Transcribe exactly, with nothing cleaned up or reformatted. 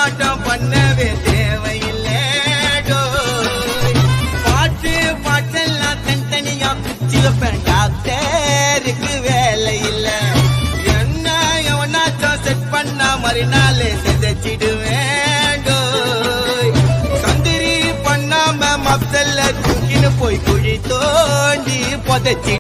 போராட்டம் பண்ணவே தேவையில்லை பாட்டு பாட்டெல்லாம் தனித்தனியா பிச்சு வைப்பேன் டாக்டருக்கு வேலை இல்ல என்ன எவனாச்சும் செட் பண்ணா மறுநாளே செதைச்சிடுவேன் சந்திரி பண்ணாம மப்தல்ல தூக்கின்னு போய் குழி தோண்டி புதைச்சி